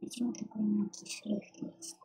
Почему такой мелкий шрифт есть?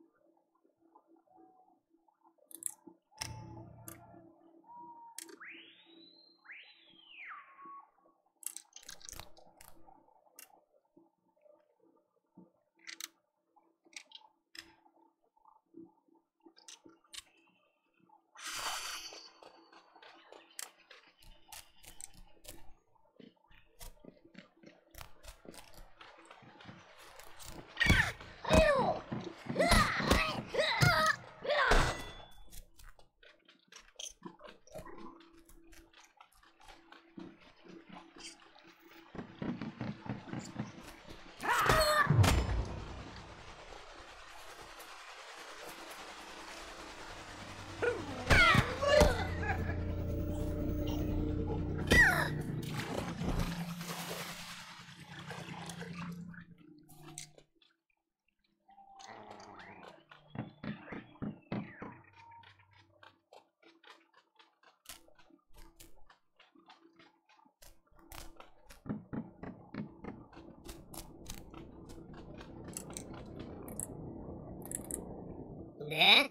Да?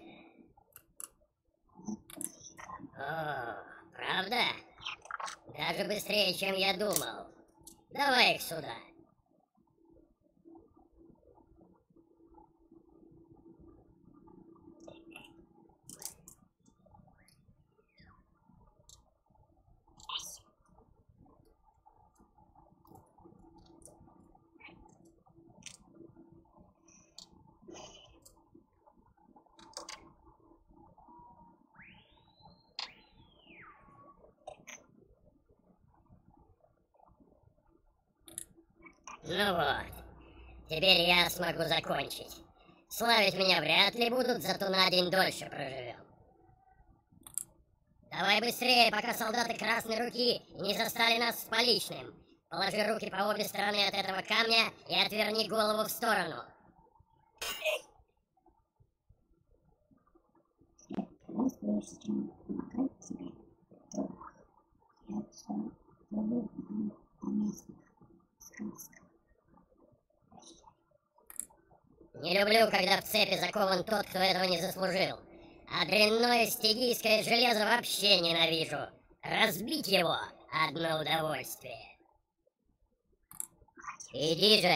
О, правда? Даже быстрее, чем я думал. Давай их сюда. Ну вот, теперь я смогу закончить. Славить меня вряд ли будут, зато на день дольше проживем. Давай быстрее, пока солдаты Красной Руки не застали нас с поличным. Положи руки по обе стороны от этого камня и отверни голову в сторону. Раз прежде чем помогать тебе, то я все забыл о местных сказках. Не люблю, когда в цепи закован тот, кто этого не заслужил. А дрянное стигийское железо вообще ненавижу. Разбить его — одно удовольствие. Иди же!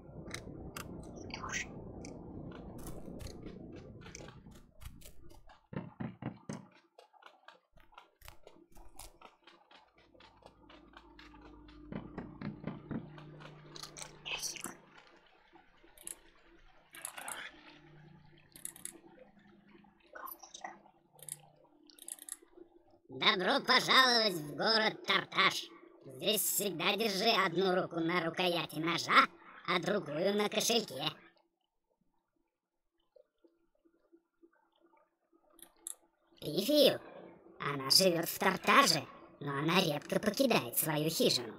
Добро пожаловать в город Тарташ. Здесь всегда держи одну руку на рукояти ножа, а другую на кошельке. Пифию. Она живет в Тартаже, но она редко покидает свою хижину.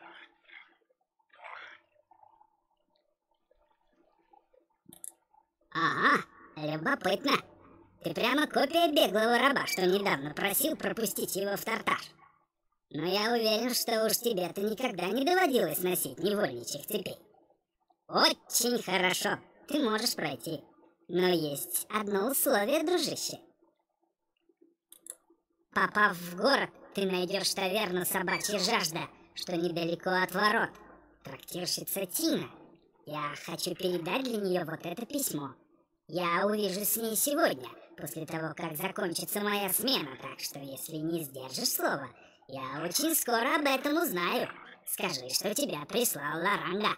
Ага, любопытно. Ты прямо копия беглого раба, что недавно просил пропустить его в Тарташ. Но я уверен, что уж тебе-то никогда не доводилось носить невольничьих цепей. Очень хорошо, ты можешь пройти. Но есть одно условие, дружище. Попав в город, ты найдешь таверну «Собачья жажда», что недалеко от ворот. Трактирщица Тина. Я хочу передать для нее вот это письмо. Я увижусь с ней сегодня, после того, как закончится моя смена, так что если не сдержишь слова, я очень скоро об этом узнаю. Скажи, что тебя прислал Лоранга.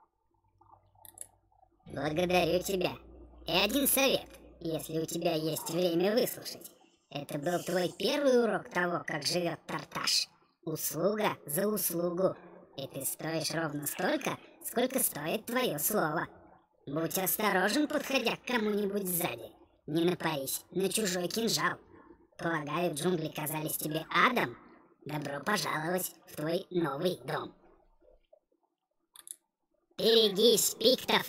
Благодарю тебя. И один совет, если у тебя есть время выслушать. Это был твой первый урок того, как живет Тарташ. Услуга за услугу. И ты стоишь ровно столько, сколько стоит твое слово. Будь осторожен, подходя к кому-нибудь сзади. Не напарись на чужой кинжал. Полагаю, джунгли казались тебе адом? Добро пожаловать в твой новый дом. Берегись, пиктов!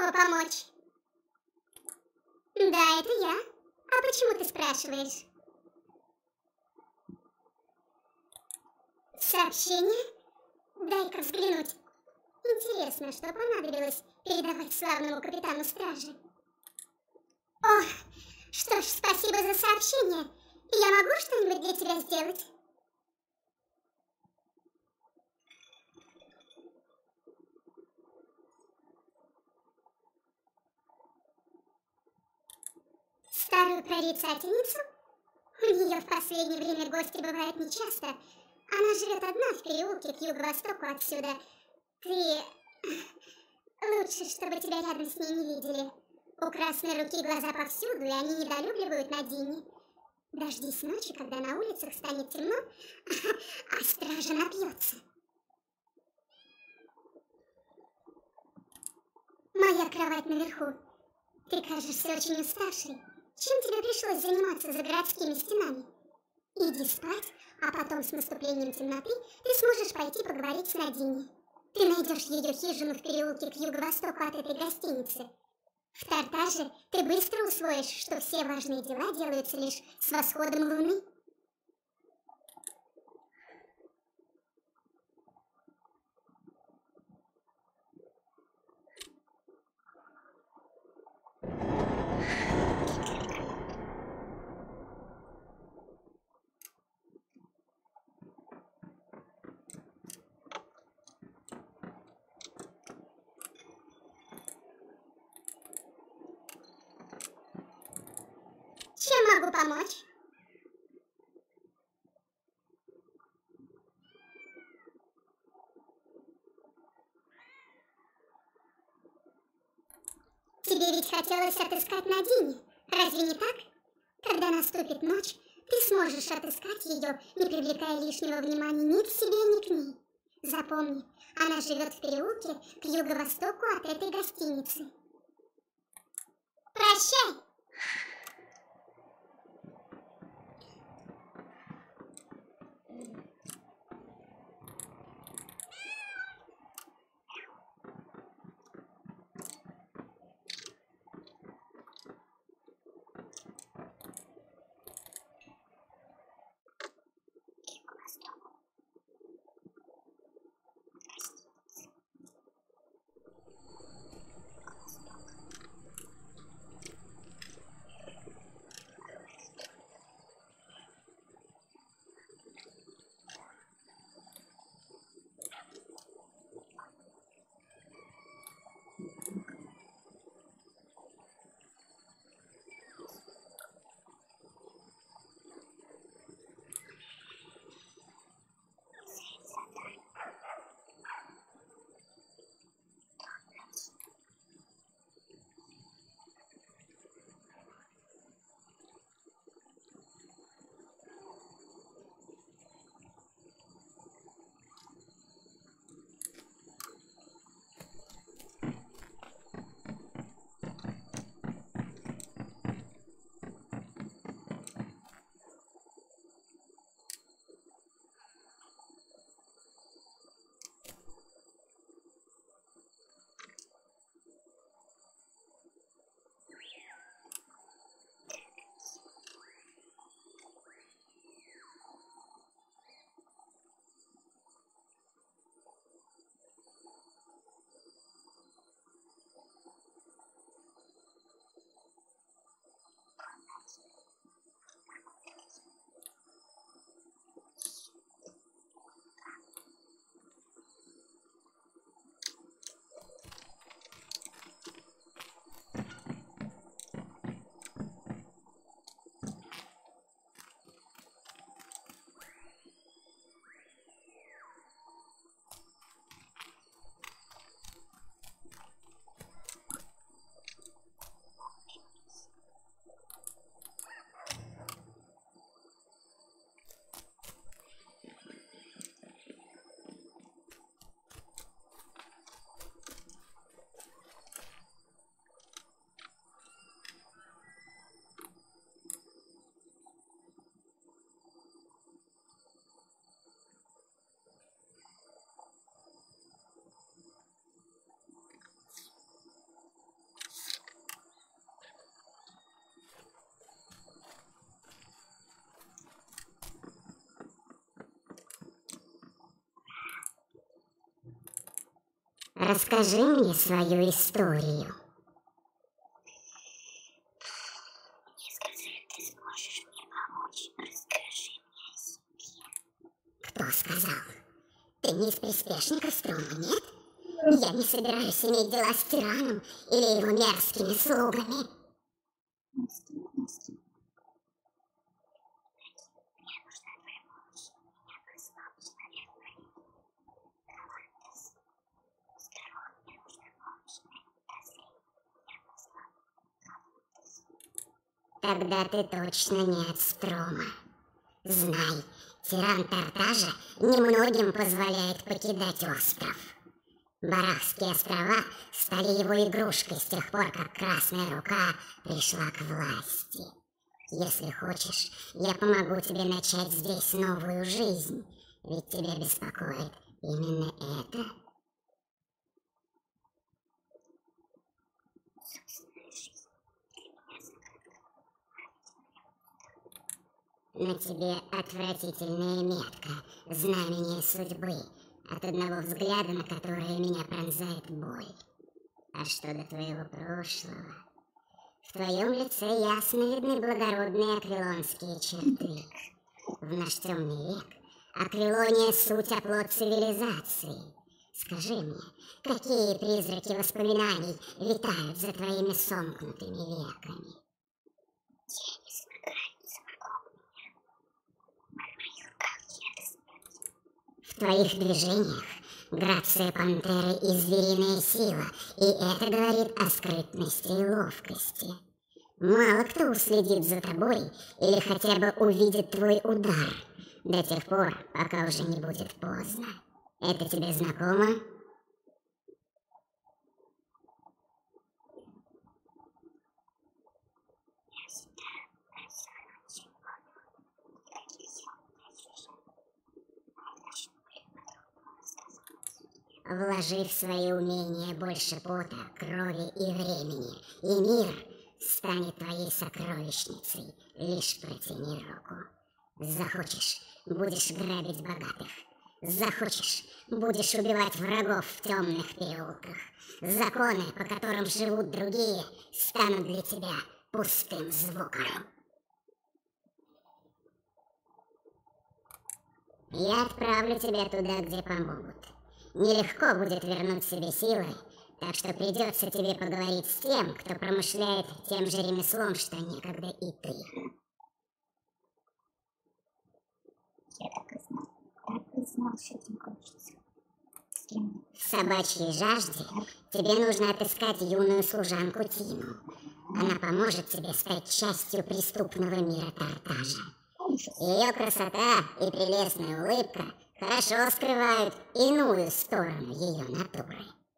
могу помочь? Да, это я. А почему ты спрашиваешь? Сообщение? Дай-ка взглянуть. Интересно, что понадобилось передавать славному капитану стражи. О, что ж, спасибо за сообщение. Я могу что-нибудь для тебя сделать? Старую прорицательницу? У нее в последнее время гости бывают нечасто. Она живет одна в переулке к юго-востоку отсюда. Ты... Лучше, чтобы тебя рядом с ней не видели. У красной руки глаза повсюду, и они недолюбливают Надини. Дождись ночи, когда на улицах станет темно, а стража напьется. Моя кровать наверху. Ты кажешься очень уставшей. Чем тебе пришлось заниматься за городскими стенами? Иди спать, а потом с наступлением темноты ты сможешь пойти поговорить с Надини. Ты найдешь ее хижину в переулке к юго-востоку от этой гостиницы. В Тартаже ты быстро усвоишь, что все важные дела делаются лишь с восходом луны. Чем могу помочь? Тебе ведь хотелось отыскать Надини, разве не так? Когда наступит ночь, ты сможешь отыскать ее, не привлекая лишнего внимания ни к себе, ни к ней. Запомни, она живет в переулке к юго-востоку от этой гостиницы. Прощай! Расскажи мне свою историю. Мне сказали, ты сможешь мне помочь. Расскажи мне о себе. Кто сказал? Ты не из приспешников Строма, нет? Я не собираюсь иметь дела с тираном или его мерзкими слугами. Настя. Мне нужна твоя помощь. Меня послал человек по имени Галантес. Здорово, мне нужна помощь. Меня послал Галантес. Тогда ты точно не от Строма. Знай, тиран Тартажа немногим позволяет покидать остров. Барахские острова стали его игрушкой с тех пор, как Красная Рука пришла к власти. Если хочешь, я помогу тебе начать здесь новую жизнь, ведь тебя беспокоит именно это. Собственная жизнь для меня загадка. На тебе отвратительная метка, знамение судьбы, от одного взгляда на которое меня пронзает боль. А что до твоего прошлого? В твоем лице ясно видны благородные аквилонские черты. В наш темный век Аквилония — суть оплот цивилизации. Скажи мне, какие призраки воспоминаний витают за твоими сомкнутыми веками? Тени с границы вокруг меня. В моих руках яд смерти. В твоих движениях грация пантеры и звериная сила, и это говорит о скрытности и ловкости. Мало кто уследит за тобой или хотя бы увидит твой удар, до тех пор, пока уже не будет поздно. Это тебе знакомо? Я всегда просила ничего. Никаких сил не начну по-другому рассказывать. Вложи в свои умения больше пота, крови и времени, и мир станет твоей сокровищницей. Лишь протяни руку. Захочешь — будешь грабить богатых. Захочешь — будешь убивать врагов в темных переулках. Законы, по которым живут другие, станут для тебя пустым звуком. Я отправлю тебя туда, где помогут. Нелегко будет вернуть себе силы, так что придется тебе поговорить с тем, кто промышляет тем же ремеслом, что некогда и ты. Я так и знал, что этим кончится. С кем? В собачьей жажде тебе нужно отыскать юную служанку Тину. Она поможет тебе стать частью преступного мира Тартажа. Ее красота и прелестная улыбка хорошо скрывают иную сторону ее натуры.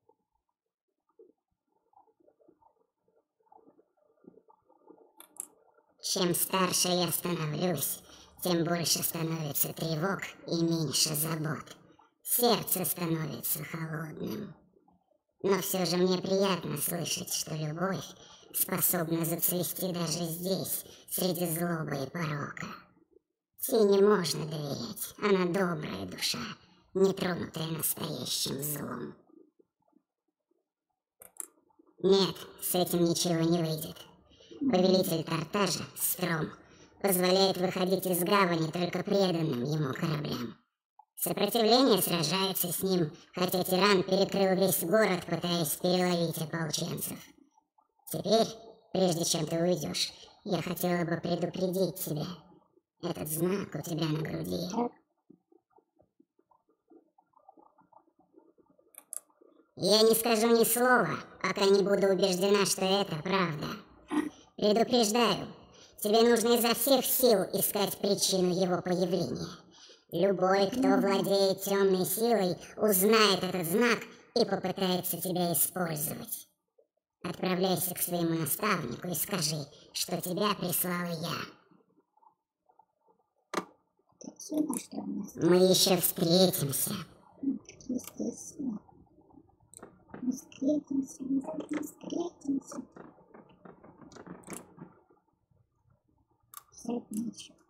Чем старше я становлюсь, тем больше становится тревог и меньше забот. Сердце становится холодным. Но все же мне приятно слышать, что любовь способна зацвести даже здесь, среди злобы и порока. Тине можно доверять, она добрая душа, не тронутая настоящим злом. Нет, с этим ничего не выйдет. Повелитель Тартажа, Стром, позволяет выходить из гавани только преданным ему кораблям. Сопротивление сражается с ним, хотя тиран перекрыл весь город, пытаясь переловить ополченцев. Теперь, прежде чем ты уйдешь, я хотела бы предупредить тебя. Этот знак у тебя на груди. Я не скажу ни слова, пока не буду убеждена, что это правда. Предупреждаю, тебе нужно изо всех сил искать причину его появления. Любой, кто владеет темной силой, узнает этот знак и попытается тебя использовать. Отправляйся к своему наставнику и скажи, что тебя прислала я. Естественно, что у нас Мы еще встретимся. естественно. Мы встретимся, мы встретимся. Взять нечего.